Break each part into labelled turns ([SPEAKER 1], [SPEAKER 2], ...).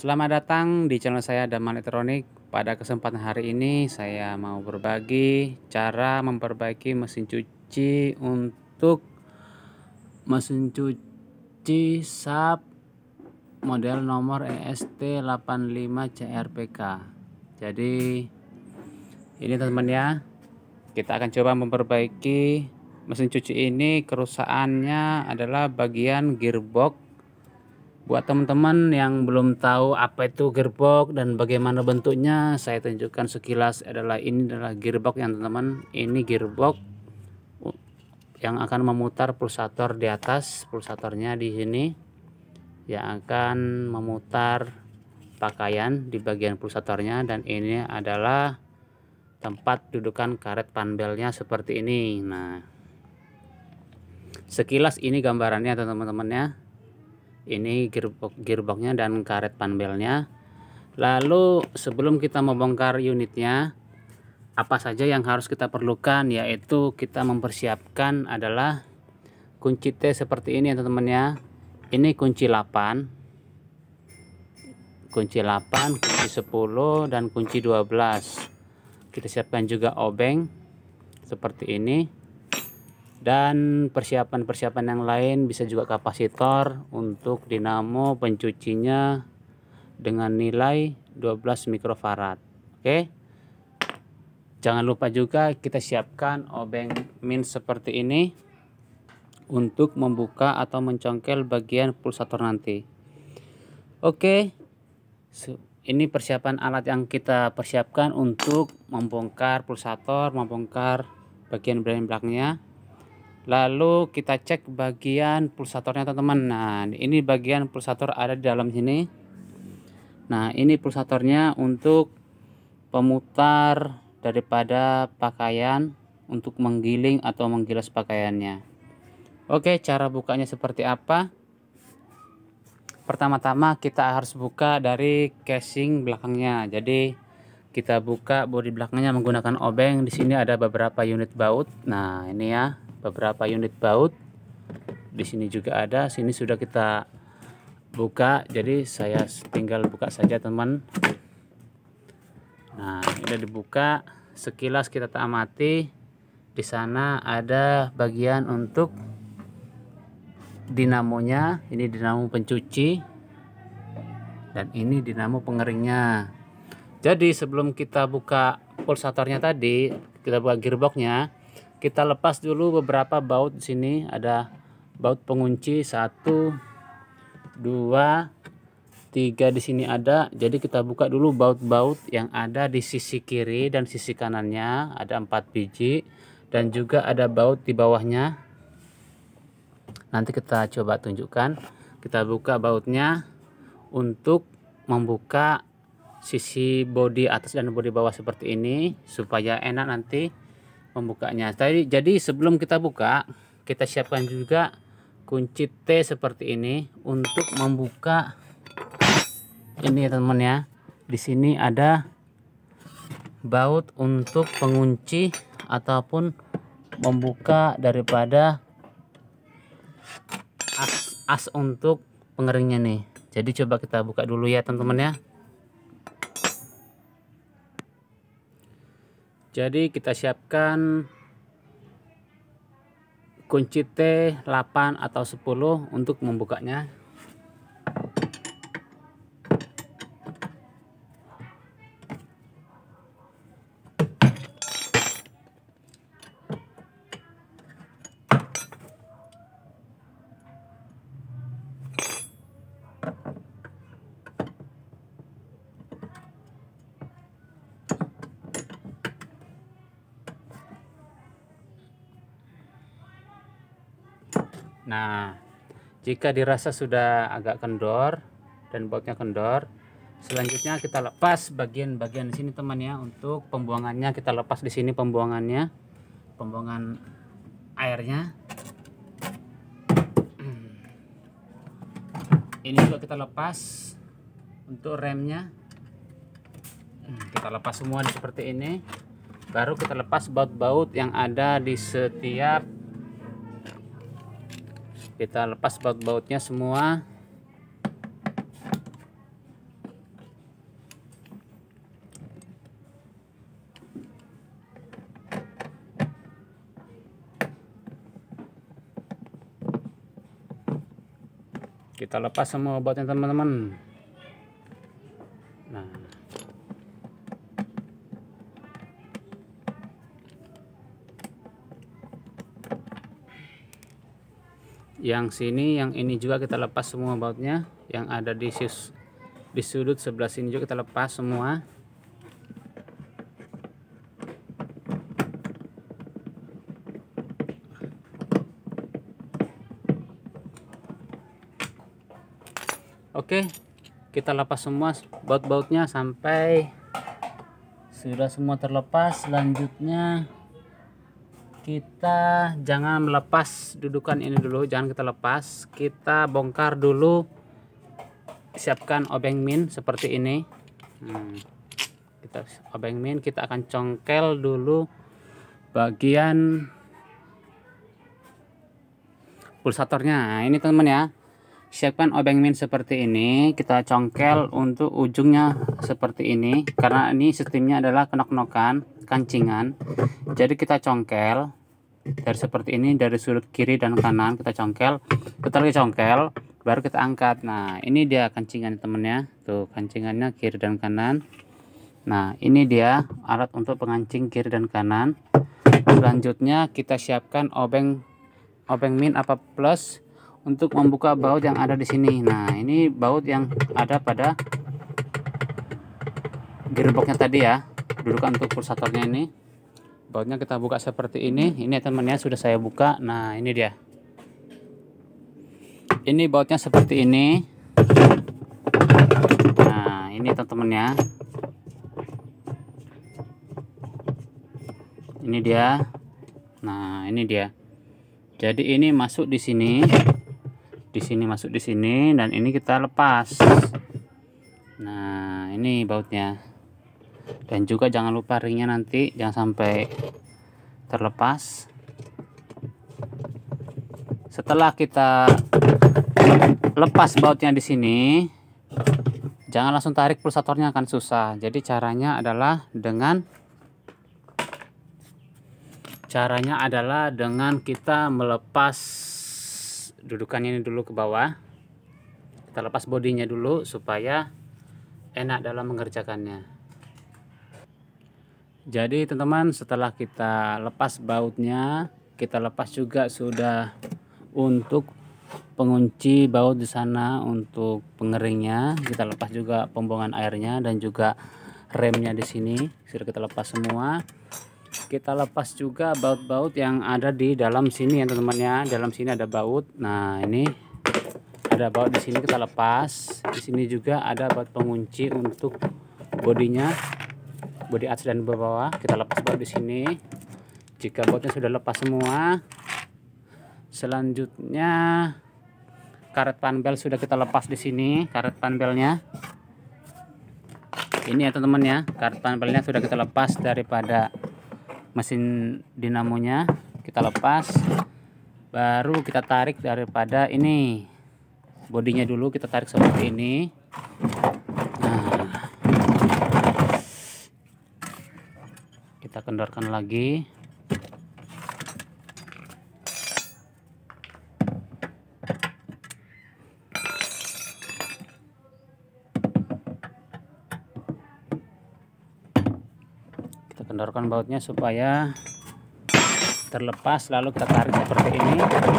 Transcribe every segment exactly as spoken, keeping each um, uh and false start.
[SPEAKER 1] Selamat datang di channel saya Daman Elektronik. Pada kesempatan hari ini saya mau berbagi cara memperbaiki mesin cuci untuk mesin cuci S A P model nomor E S T delapan lima C R P K. Jadi ini teman-teman ya, kita akan coba memperbaiki mesin cuci ini. Kerusakannya adalah bagian gearbox. Buat teman-teman yang belum tahu apa itu gearbox dan bagaimana bentuknya, saya tunjukkan sekilas. Adalah ini adalah gearbox yang teman-teman. Ini gearbox yang akan memutar pulsator di atas, pulsatornya di sini yang akan memutar pakaian di bagian pulsatornya, dan ini adalah tempat dudukan karet panbelnya seperti ini. Nah, sekilas ini gambarannya teman-teman ya. Ini gearbox gearboxnya dan karet panbelnya. Lalu sebelum kita membongkar unitnya, apa saja yang harus kita perlukan, yaitu kita mempersiapkan adalah kunci T seperti ini ya teman-teman ya. Ini kunci delapan, kunci delapan, kunci sepuluh, dan kunci dua belas. Kita siapkan juga obeng seperti ini. Dan persiapan-persiapan yang lain, bisa juga kapasitor untuk dinamo pencucinya dengan nilai dua belas mikrofarad. Oke, jangan lupa juga kita siapkan obeng min seperti ini untuk membuka atau mencongkel bagian pulsator nanti. Oke, ini persiapan alat yang kita persiapkan untuk membongkar pulsator, membongkar bagian belakangnya. Lalu kita cek bagian pulsatornya teman-teman. Nah, ini bagian pulsator ada di dalam sini. Nah, ini pulsatornya untuk pemutar daripada pakaian untuk menggiling atau menggilas pakaiannya. Oke, cara bukanya seperti apa? Pertama-tama kita harus buka dari casing belakangnya. Jadi kita buka bodi belakangnya menggunakan obeng. Di sini ada beberapa unit baut. Nah, ini ya, beberapa unit baut. Di sini juga ada, sini sudah kita buka. Jadi saya tinggal buka saja teman. Nah, ini sudah dibuka. Sekilas kita amati, di sana ada bagian untuk dinamonya. Ini dinamo pencuci dan ini dinamo pengeringnya. Jadi sebelum kita buka pulsatornya tadi, kita buka gearboxnya, kita lepas dulu beberapa baut. Di sini ada baut pengunci satu, dua, tiga, di sini ada. Jadi kita buka dulu baut-baut yang ada di sisi kiri dan sisi kanannya, ada empat biji, dan juga ada baut di bawahnya. Nanti kita coba tunjukkan. Kita buka bautnya untuk membuka sisi bodi atas dan bodi bawah seperti ini supaya enak nanti membukanya. Tadi jadi sebelum kita buka, kita siapkan juga kunci T seperti ini untuk membuka ini ya teman-teman ya. Di sini ada baut untuk pengunci ataupun membuka daripada as, as untuk pengeringnya nih. Jadi coba kita buka dulu ya teman-teman ya. Jadi kita siapkan kunci T delapan atau sepuluh untuk membukanya. Nah, jika dirasa sudah agak kendor dan bautnya kendor, selanjutnya kita lepas bagian-bagian di sini teman ya. Untuk pembuangannya kita lepas di sini, pembuangannya, pembuangan airnya. Ini juga kita lepas untuk remnya. Kita lepas semua seperti ini. Baru kita lepas baut-baut yang ada di setiap, kita lepas baut-bautnya semua. Kita lepas semua bautnya teman-teman. Nah, yang sini, yang ini juga kita lepas semua bautnya. Yang ada di sis di sudut sebelah sini juga kita lepas semua. Oke, kita lepas semua baut-bautnya sampai sudah semua terlepas. Selanjutnya kita jangan melepas dudukan ini dulu, jangan kita lepas. Kita bongkar dulu, siapkan obeng min seperti ini. hmm, Kita obeng min, kita akan congkel dulu bagian pulsatornya. Nah, ini teman-teman ya, siapkan obeng min seperti ini, kita congkel untuk ujungnya seperti ini, karena ini sistemnya adalah kenok-kenokan kancingan. Jadi kita congkel dari seperti ini, dari sudut kiri dan kanan kita congkel, kita lagi congkel, baru kita angkat. Nah, ini dia kancingan temennya, tuh kancingannya kiri dan kanan. Nah, ini dia alat untuk pengancing kiri dan kanan. Selanjutnya kita siapkan obeng obeng min apa plus untuk membuka baut yang ada di sini. Nah, ini baut yang ada pada gearboxnya tadi ya, dudukan untuk pulsatornya ini. Bautnya kita buka seperti ini. Ini temannya sudah saya buka. Nah, ini dia. Ini bautnya seperti ini. Nah, ini teman-teman ya. Ini dia. Nah, ini dia. Jadi ini masuk di sini. Di sini masuk di sini, dan ini kita lepas. Nah, ini bautnya. Dan juga jangan lupa ringnya nanti jangan sampai terlepas. Setelah kita lepas bautnya di sini, jangan langsung tarik pulsatornya, akan susah. Jadi caranya adalah dengan caranya adalah dengan kita melepas dudukannya ini dulu ke bawah. Kita lepas bodinya dulu supaya enak dalam mengerjakannya. Jadi teman-teman, setelah kita lepas bautnya, kita lepas juga sudah untuk pengunci baut di sana, untuk pengeringnya. Kita lepas juga pembuangan airnya dan juga remnya di sini sudah kita lepas semua. Kita lepas juga baut-baut yang ada di dalam sini ya teman-teman ya. Dalam sini ada baut. Nah, ini ada baut di sini kita lepas. Di sini juga ada baut pengunci untuk bodinya, bodi atas dan bawah. Kita lepas baut di sini. Jika bautnya sudah lepas semua, selanjutnya karet panbel sudah kita lepas di sini. Karet panbelnya ini ya teman-teman ya. Karet panbelnya sudah kita lepas daripada mesin dinamonya, kita lepas, baru kita tarik daripada ini bodinya dulu, kita tarik seperti ini. Nah, kita kendorkan lagi. Kendorkan bautnya supaya terlepas, lalu kita tarik seperti ini.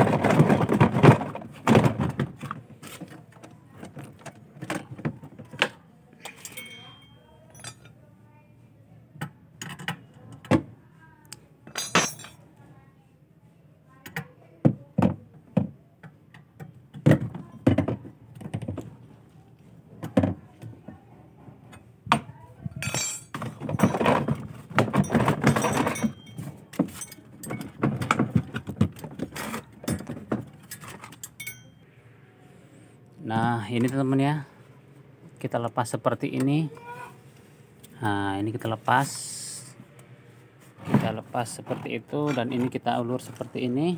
[SPEAKER 1] Nah, ini teman-teman ya, kita lepas seperti ini. Nah, ini kita lepas, kita lepas seperti itu, dan ini kita ulur seperti ini.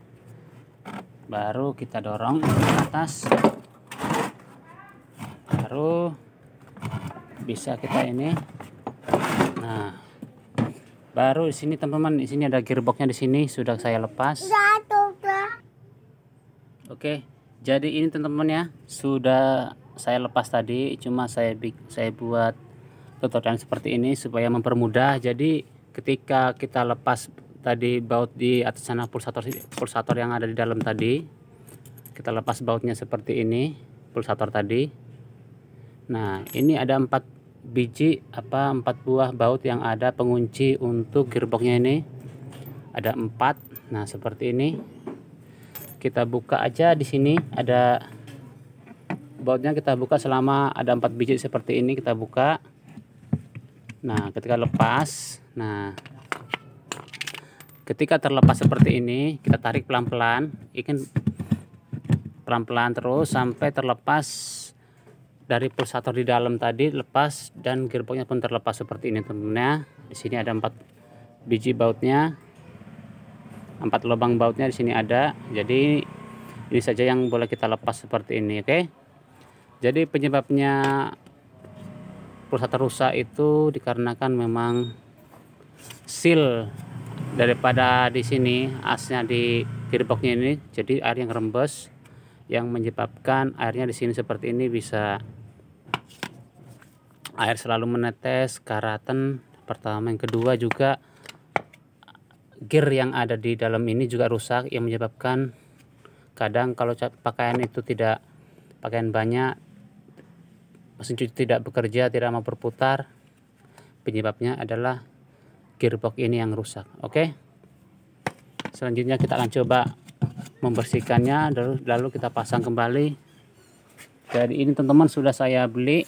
[SPEAKER 1] Baru kita dorong ke atas, baru bisa kita ini. Nah, baru di sini teman-teman, di sini ada gearboxnya, di sini sudah saya lepas. Oke, Jadi ini teman-teman ya, sudah saya lepas tadi, cuma saya saya buat tutorial seperti ini supaya mempermudah. Jadi ketika kita lepas tadi baut di atas sana, pulsator pulsator yang ada di dalam tadi, kita lepas bautnya seperti ini, pulsator tadi. Nah, ini ada empat biji apa empat buah baut yang ada pengunci untuk gearboxnya ini. Ada empat. Nah, seperti ini. Kita buka aja di sini, ada bautnya, kita buka selama ada empat biji seperti ini, kita buka. Nah, ketika lepas, nah ketika terlepas seperti ini, kita tarik pelan-pelan, ikan pelan-pelan terus sampai terlepas dari pulsator di dalam tadi, lepas, dan gearboxnya pun terlepas seperti ini teman-teman. Di sini ada empat biji bautnya, empat lubang bautnya di sini ada. Jadi ini saja yang boleh kita lepas seperti ini, oke. Jadi penyebabnya pulsator rusak itu dikarenakan memang seal daripada di sini, asnya di gearboxnya ini, jadi air yang rembes yang menyebabkan airnya di sini seperti ini, bisa air selalu menetes, karatan pertama. Yang kedua juga gear yang ada di dalam ini juga rusak, yang menyebabkan kadang kalau pakaian itu tidak pakaian banyak, mesin cuci tidak bekerja, tidak mau berputar. Penyebabnya adalah gearbox ini yang rusak. Oke, selanjutnya kita akan coba membersihkannya, lalu, lalu kita pasang kembali. Jadi ini teman-teman sudah saya beli,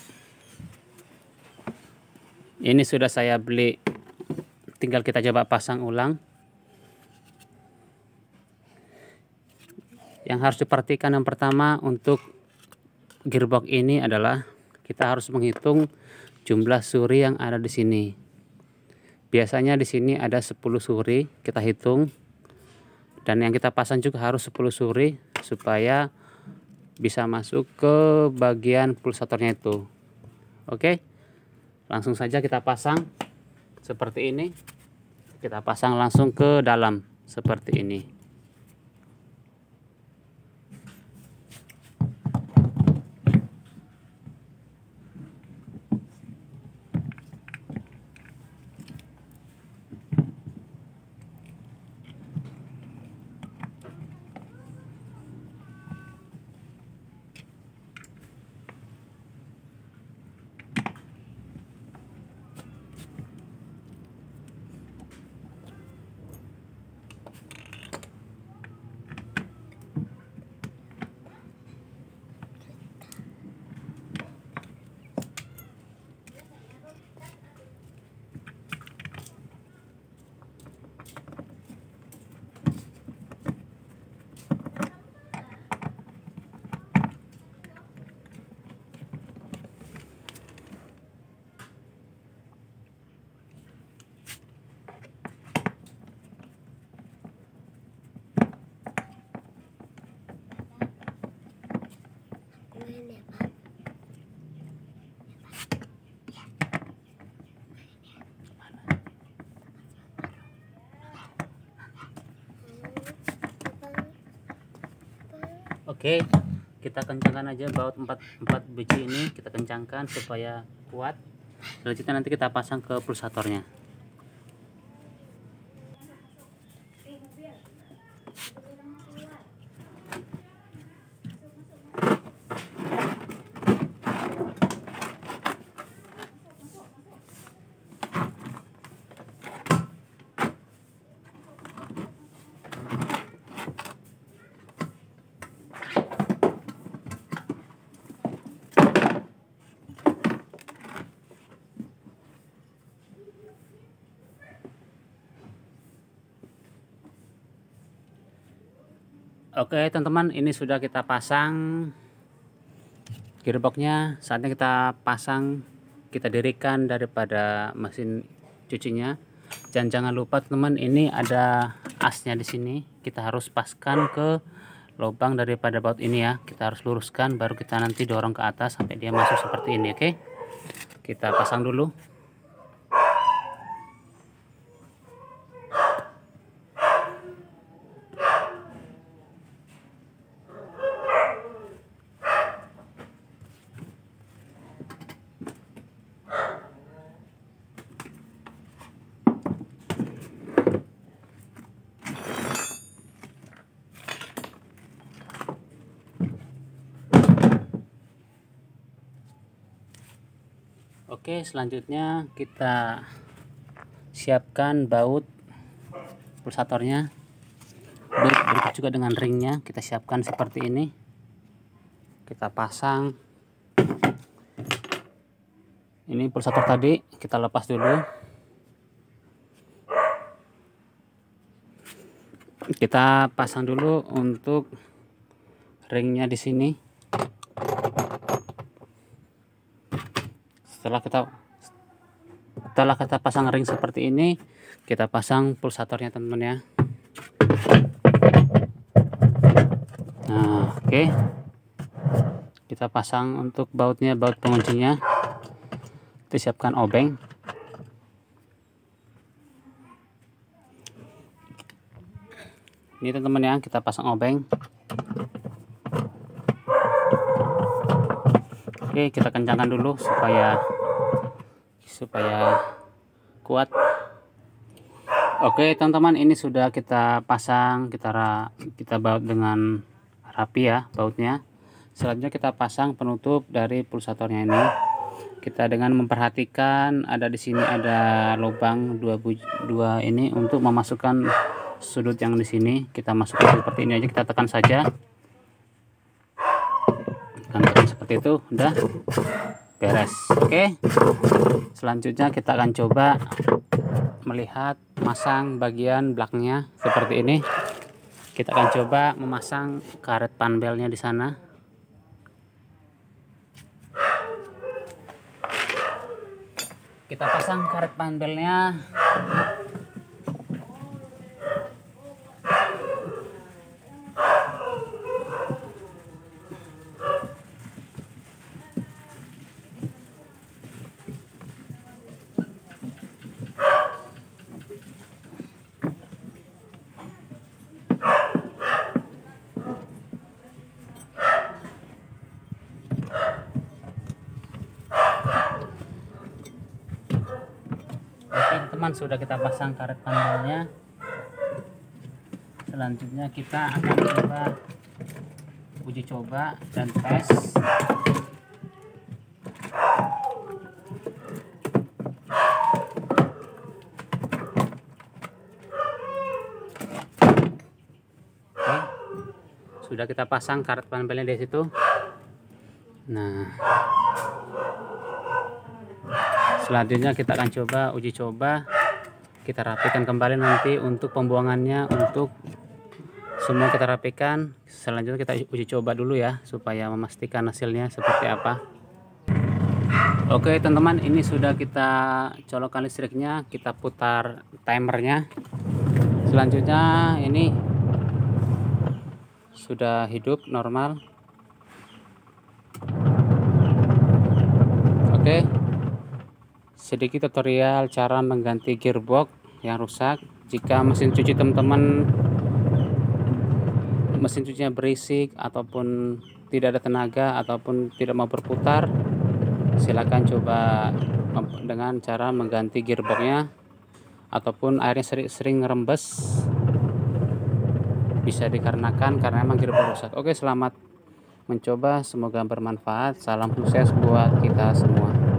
[SPEAKER 1] ini sudah saya beli, tinggal kita coba pasang ulang. Yang harus diperhatikan yang pertama untuk gearbox ini adalah kita harus menghitung jumlah suri yang ada di sini. Biasanya di sini ada sepuluh suri, kita hitung. Dan yang kita pasang juga harus sepuluh suri supaya bisa masuk ke bagian pulsatornya itu. Oke. Langsung saja kita pasang seperti ini. Kita pasang langsung ke dalam seperti ini. Oke, kita kencangkan aja baut empat, empat biji ini, kita kencangkan supaya kuat. Selanjutnya nanti kita pasang ke pulsatornya. Oke teman-teman, ini sudah kita pasang gearboxnya. Saatnya kita pasang, kita dirikan daripada mesin cucinya. Dan jangan lupa teman-teman, ini ada asnya di sini. Kita harus paskan ke lubang daripada baut ini ya. Kita harus luruskan, baru kita nanti dorong ke atas sampai dia masuk seperti ini. Oke, kita pasang dulu. Oke, selanjutnya kita siapkan baut pulsatornya, berikut juga dengan ringnya kita siapkan seperti ini. Kita pasang ini pulsator tadi, kita lepas dulu. Kita pasang dulu untuk ringnya di sini. Setelah kita setelah kita pasang ring seperti ini, kita pasang pulsatornya teman-teman ya. Nah, oke. Okay. Kita pasang untuk bautnya, baut penguncinya. Kita siapkan obeng. Ini teman-teman ya, kita pasang obeng. Oke, kita kencangkan dulu supaya supaya kuat. Oke teman-teman, ini sudah kita pasang, kita kita baut dengan rapi ya bautnya. Selanjutnya kita pasang penutup dari pulsatornya ini. Kita dengan memperhatikan ada di sini ada lubang dua dua ini untuk memasukkan sudut yang di sini. Kita masukkan seperti ini aja, kita tekan saja. Tekan seperti itu, udah beres. Oke, selanjutnya kita akan coba melihat masang bagian belakangnya seperti ini. Kita akan coba memasang karet panbelnya di sana. Kita pasang karet panbelnya. Teman, sudah kita pasang karet panelnya. Selanjutnya kita akan coba uji coba dan tes. Oke, sudah kita pasang karet panelnya di situ. Nah, selanjutnya kita akan coba uji coba, kita rapikan kembali nanti untuk pembuangannya, untuk semua kita rapikan. Selanjutnya kita uji coba dulu ya supaya memastikan hasilnya seperti apa. Oke teman-teman, ini sudah kita colokkan listriknya, kita putar timernya. Selanjutnya ini sudah hidup normal. Oke, sedikit tutorial cara mengganti gearbox yang rusak. Jika mesin cuci teman-teman mesin cucinya berisik ataupun tidak ada tenaga ataupun tidak mau berputar, silakan coba dengan cara mengganti gearboxnya, ataupun airnya sering-sering ngerembes, bisa dikarenakan karena memang gearbox rusak. Oke, selamat mencoba, semoga bermanfaat. Salam sukses buat kita semua.